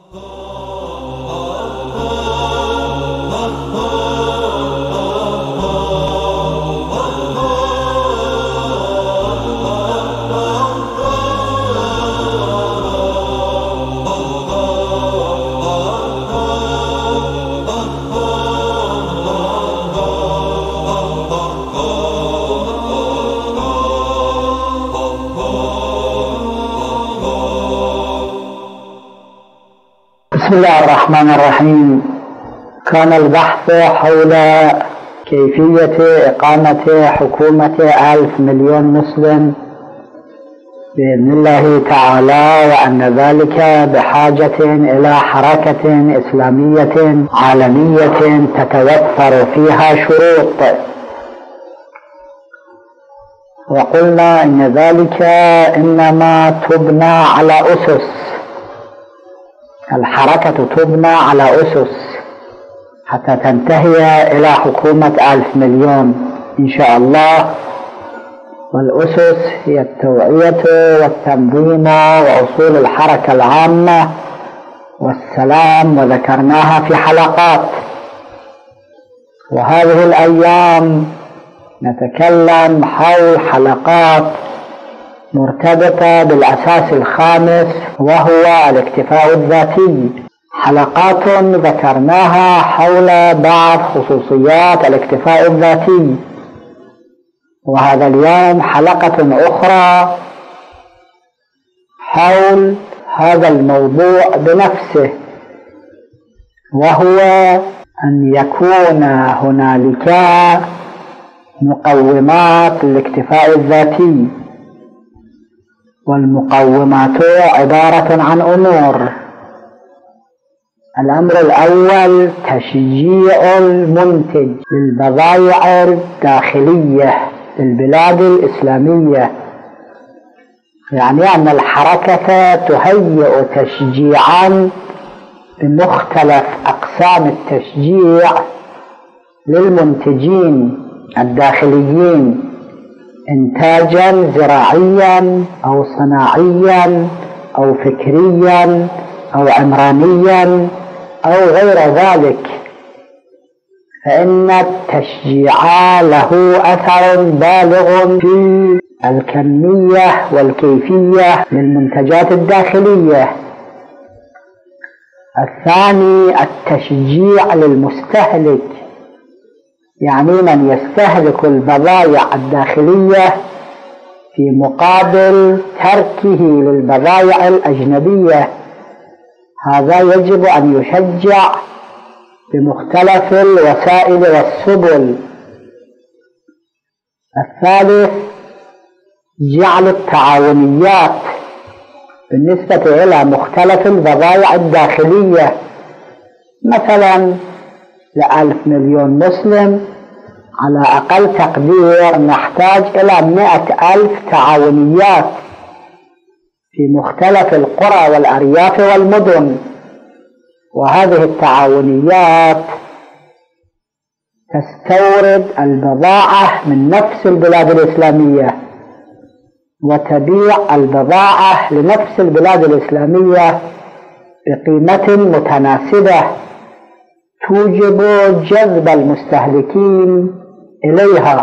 بسم الله الرحمن الرحيم. كان البحث حول كيفية إقامة حكومة 1,000 مليون مسلم بإذن الله تعالى، وأن ذلك بحاجة إلى حركة إسلامية عالمية تتوفر فيها شروط، وقلنا إن ذلك إنما تبنى على أسس، الحركة تبنى على أسس حتى تنتهي إلى حكومة 1,000 مليون إن شاء الله. والأسس هي التوعية والتنظيم وأصول الحركة العامة والسلام، وذكرناها في حلقات. وهذه الأيام نتكلم حول حلقات مرتبطة بالأساس الخامس وهو الاكتفاء الذاتي، حلقات ذكرناها حول بعض خصوصيات الاكتفاء الذاتي، وهذا اليوم حلقة أخرى حول هذا الموضوع بنفسه، وهو أن يكون هنالك مقومات الاكتفاء الذاتي. والمقومات عبارة عن أمور. الأمر الأول تشجيع المنتج للبضائع الداخلية للبلاد الإسلامية، يعني أن الحركة تهيئ تشجيعا بمختلف أقسام التشجيع للمنتجين الداخليين، إنتاجا زراعيا أو صناعيا أو فكريا أو عمرانيا أو غير ذلك، فإن التشجيع له أثر بالغ في الكمية والكيفية للمنتجات الداخلية. الثاني التشجيع للمستهلك، يعني من يستهلك البضائع الداخلية في مقابل تركه للبضائع الأجنبية، هذا يجب أن يشجع بمختلف الوسائل والسبل. الثالث جعل التعاونيات بالنسبة إلى مختلف البضائع الداخلية، مثلا ل1,000 مليون مسلم على أقل تقدير نحتاج إلى 100,000 تعاونيات في مختلف القرى والأرياف والمدن، وهذه التعاونيات تستورد البضاعة من نفس البلاد الإسلامية وتبيع البضاعة لنفس البلاد الإسلامية بقيمة متناسبة توجب جذب المستهلكين إليها.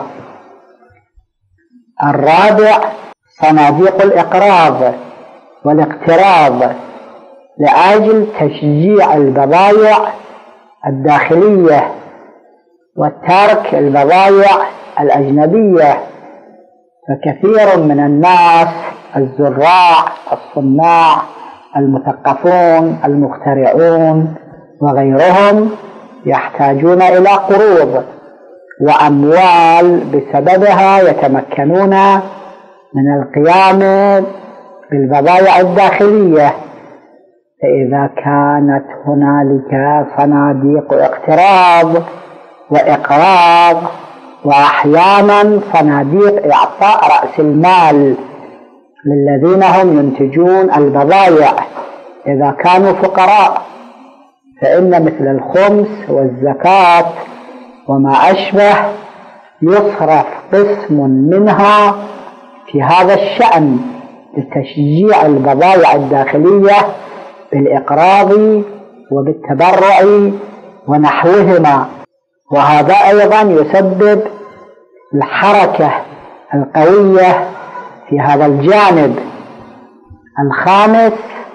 الرابع صناديق الإقراض والاقتراض لأجل تشجيع البضائع الداخلية وترك البضائع الأجنبية، فكثير من الناس الزراع الصناع المثقفون المخترعون وغيرهم يحتاجون إلى قروض وأموال، بسببها يتمكنون من القيام بالبضائع الداخلية. فإذا كانت هنالك صناديق اقتراض وإقراض وأحيانا صناديق إعطاء رأس المال للذين هم ينتجون البضائع إذا كانوا فقراء، فإن مثل الخمس والزكاة وما أشبه يصرف قسم منها في هذا الشأن لتشجيع البضائع الداخلية بالإقراض وبالتبرع ونحوهما، وهذا أيضا يسبب الحركة القوية في هذا الجانب. الخامس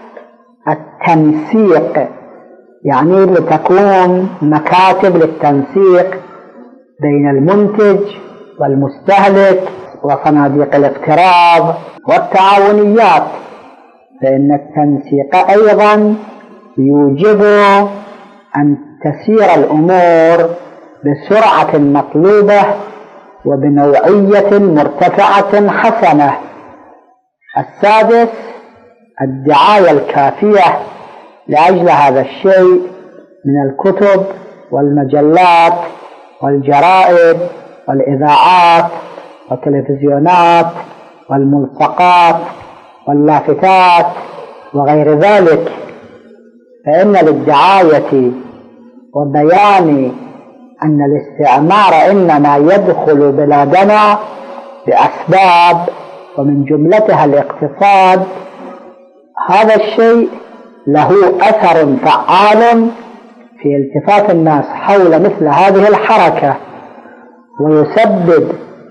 التنسيق، يعني لتكون مكاتب للتنسيق بين المنتج والمستهلك وصناديق الاقتراض والتعاونيات، فإن التنسيق أيضا يوجب أن تسير الأمور بسرعة مطلوبة وبنوعية مرتفعة حسنة. السادس الدعاية الكافية لأجل هذا الشيء من الكتب والمجلات والجرائد والإذاعات والتلفزيونات والملصقات واللافتات وغير ذلك، فإن للدعاية وبيان أن الاستعمار إنما يدخل بلادنا بأسباب ومن جملتها الاقتصاد، هذا الشيء له أثر فعال في التفات الناس حول مثل هذه الحركة، ويسبب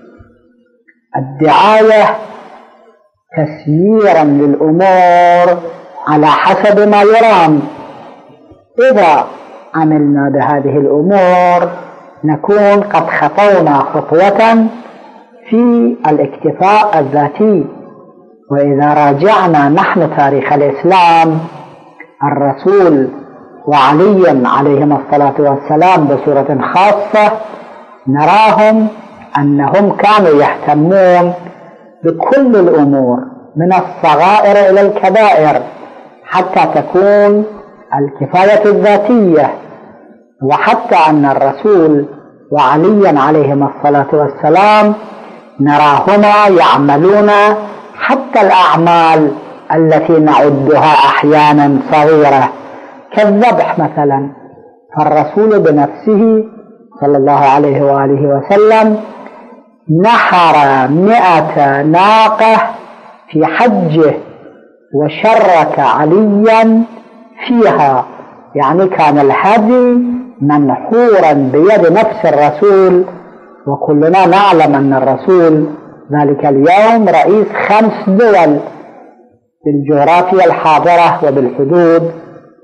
الدعاية تسييرا للأمور على حسب ما يرام. إذا عملنا بهذه الأمور نكون قد خطونا خطوة في الاكتفاء الذاتي. وإذا راجعنا نحن تاريخ الإسلام، الرسول وعلي عليهما الصلاة والسلام بصورة خاصة نراهم أنهم كانوا يهتمون بكل الأمور من الصغائر إلى الكبائر حتى تكون الكفاية الذاتية، وحتى أن الرسول وعلي عليهما الصلاة والسلام نراهما يعملون حتى الأعمال التي نعدها أحيانا صغيرة كالذبح مثلا، فالرسول بنفسه صلى الله عليه وآله وسلم نحر 100 ناقة في حجه وشرك عليا فيها، يعني كان الهدي منحورا بيد نفس الرسول. وكلنا نعلم أن الرسول ذلك اليوم رئيس 5 دول بالجغرافيا الحاضرة وبالحدود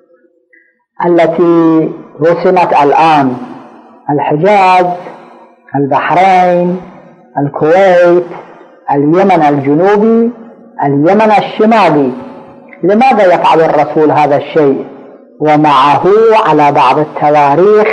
التي رسمت الآن: الحجاز، البحرين، الكويت، اليمن الجنوبي، اليمن الشمالي. لماذا يفعل الرسول هذا الشيء ومعه على بعض التواريخ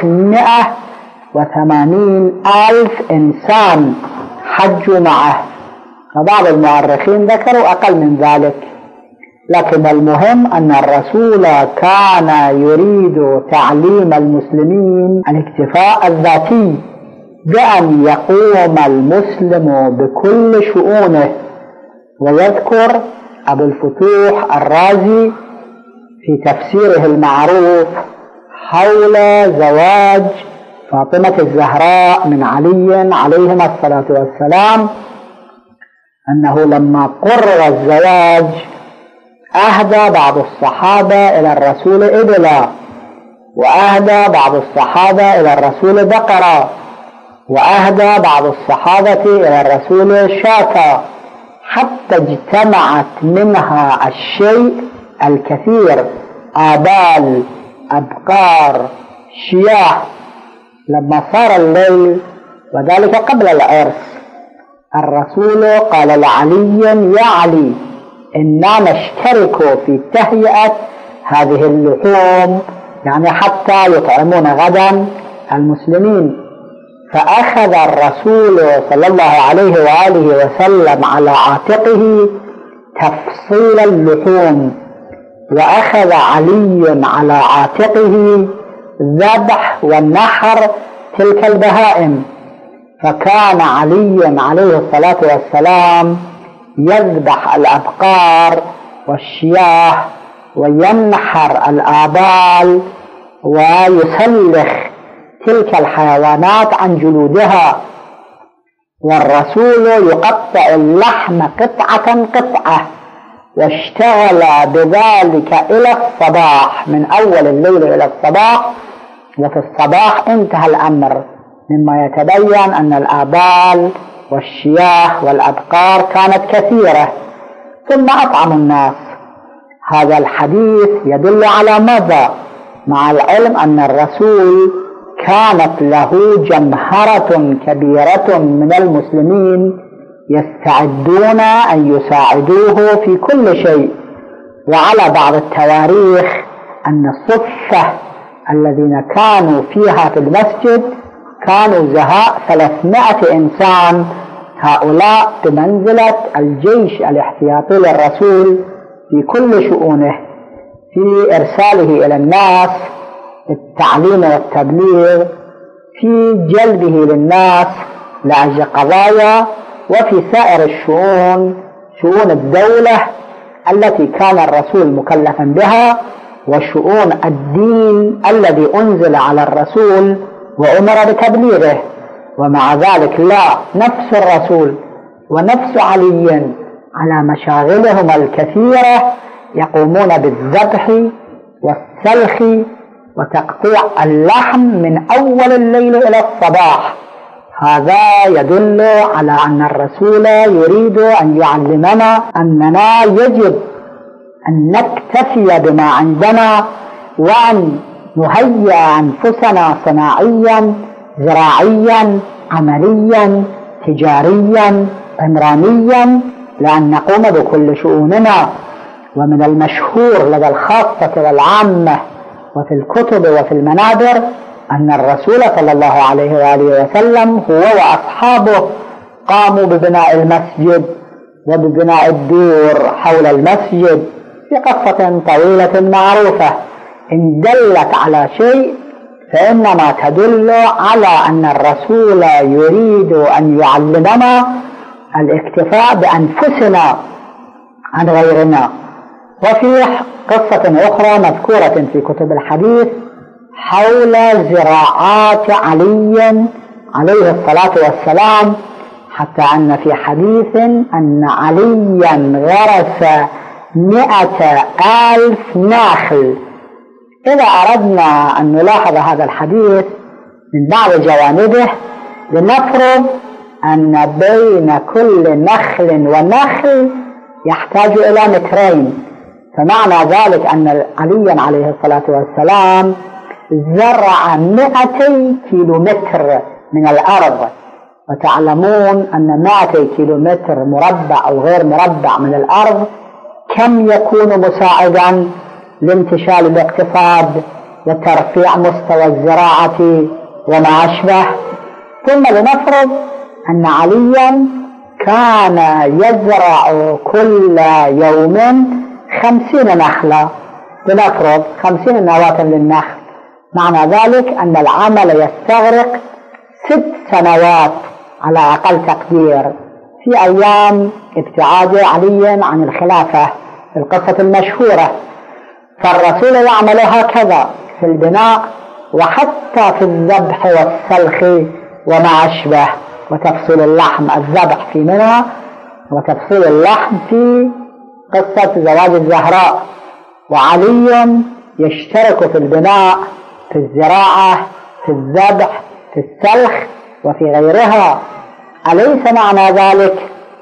180,000 إنسان حجوا معه؟ وبعض المؤرخين ذكروا أقل من ذلك، لكن المهم أن الرسول كان يريد تعليم المسلمين الاكتفاء الذاتي بأن يقوم المسلم بكل شؤونه. ويذكر أبو الفتوح الرازي في تفسيره المعروف حول زواج فاطمة الزهراء من علي عليهما الصلاة والسلام أنه لما قرر الزواج أهدى بعض الصحابة إلى الرسول إبلا، وأهدى بعض الصحابة إلى الرسول بقرة، وأهدى بعض الصحابة إلى الرسول شاة، حتى اجتمعت منها الشيء الكثير: آبال، أبقار، شياه. لما صار الليل وذلك قبل العرس، الرسول قال لعلي: يا علي، إنا نشترك في تهيئة هذه اللحوم، يعني حتى يطعمون غدا المسلمين. فأخذ الرسول صلى الله عليه وآله وسلم على عاتقه تفصيل اللحوم، وأخذ علي على عاتقه ذبح والنحر تلك البهائم. فكان علي عليه الصلاة والسلام يذبح الأبقار والشياه وينحر الآبال ويسلخ تلك الحيوانات عن جلودها، والرسول يقطع اللحم قطعة قطعة واشتغل بذلك إلى الصباح، من أول الليل إلى الصباح، وفي الصباح انتهى الأمر، مما يتبين أن الآبال والشياه والأبقار كانت كثيرة، ثم أطعموا الناس. هذا الحديث يدل على ماذا؟ مع العلم أن الرسول كانت له جمهرة كبيرة من المسلمين يستعدون أن يساعدوه في كل شيء. وعلى بعض التواريخ أن الصفة الذين كانوا فيها في المسجد كانوا زهاء 300 إنسان، هؤلاء بمنزلة الجيش الاحتياطي للرسول في كل شؤونه، في إرساله إلى الناس، التعليم والتبليغ، في جلبه للناس لأجل قضايا، وفي سائر الشؤون، شؤون الدولة التي كان الرسول مكلفا بها، وشؤون الدين الذي أنزل على الرسول وأمر بتبليغه. ومع ذلك لا، نفس الرسول ونفس علي على مشاغلهم الكثيرة يقومون بالذبح والسلخ وتقطيع اللحم من أول الليل إلى الصباح. هذا يدل على أن الرسول يريد أن يعلمنا أننا يجب أن نكتفي بما عندنا، وأن نهيئ أنفسنا صناعيا، زراعيا، عمليا، تجاريا، عمرانيا، لأن نقوم بكل شؤوننا. ومن المشهور لدى الخاصة والعامة وفي الكتب وفي المنابر أن الرسول صلى الله عليه وآله وسلم هو وأصحابه قاموا ببناء المسجد وببناء الدور حول المسجد، في قصة طويلة معروفة. إن دلت على شيء فإنما تدل على أن الرسول يريد أن يعلمنا الاكتفاء بأنفسنا عن غيرنا. وفي قصة أخرى مذكورة في كتب الحديث حول زراعات علي عليه الصلاة والسلام، حتى أن في حديث أن عليا غرس 100,000 ناخل. إذا أردنا أن نلاحظ هذا الحديث من بعض جوانبه، لنفرض أن بين كل نخل ونخل يحتاج إلى 2 متر، فمعنى ذلك أن عليا عليه الصلاة والسلام زرع 200 كيلومتر من الأرض. وتعلمون أن 200 كيلومتر مربع أو غير مربع من الأرض كم يكون مساعدا لانتشال الاقتصاد وترفيع مستوى الزراعة وما أشبه. ثم لنفرض أن عليا كان يزرع كل يوم 50 نخلة، لنفرض 50 نواة للنخل، معنى ذلك أن العمل يستغرق 6 سنوات على أقل تقدير في أيام ابتعاد علي عن الخلافة في القصة المشهورة. فالرسول يعمل هكذا في البناء وحتى في الذبح والسلخ وما أشبه، وتفصيل اللحم، الذبح في منى وتفصيل اللحم في قصة زواج الزهراء. وعلي يشترك في البناء، في الزراعة، في الذبح، في السلخ وفي غيرها. أليس معنى ذلك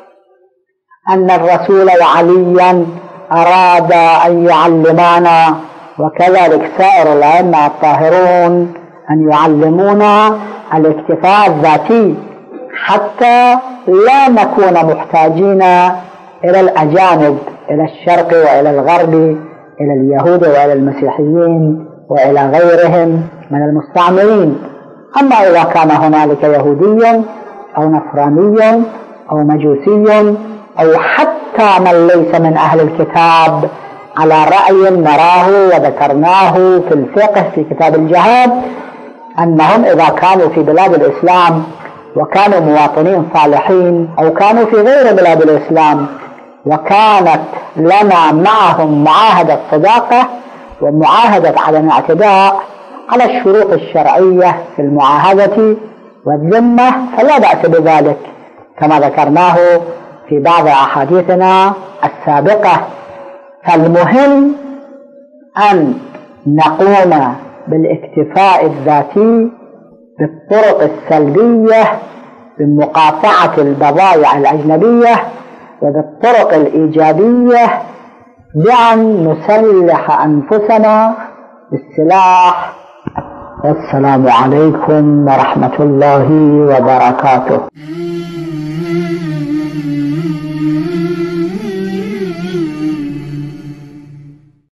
أن الرسول وعليا أراد أن يعلمنا، وكذلك سائر الأئمة الطاهرون، أن يعلمونا الاكتفاء الذاتي حتى لا نكون محتاجين إلى الأجانب، إلى الشرق وإلى الغرب، إلى اليهود وإلى المسيحيين وإلى غيرهم من المستعمرين. أما إذا كان هنالك يهودي أو نصراني أو مجوسي أو حتى من ليس من أهل الكتاب، على رأي نراه وذكرناه في الفقه في كتاب الجهاد، أنهم إذا كانوا في بلاد الإسلام وكانوا مواطنين صالحين، أو كانوا في غير بلاد الإسلام وكانت لنا معهم معاهدة صداقة ومعاهدة عدم اعتداء على الشروط الشرعية في المعاهدة والذمة، فلا بأس بذلك، كما ذكرناه في بعض أحاديثنا السابقة فالمهم أن نقوم بالاكتفاء الذاتي بالطرق السلبية بمقاطعة البضائع الأجنبية، وبالطرق الإيجابية بأن نسلح أنفسنا بالسلاح. والسلام عليكم ورحمة الله وبركاته.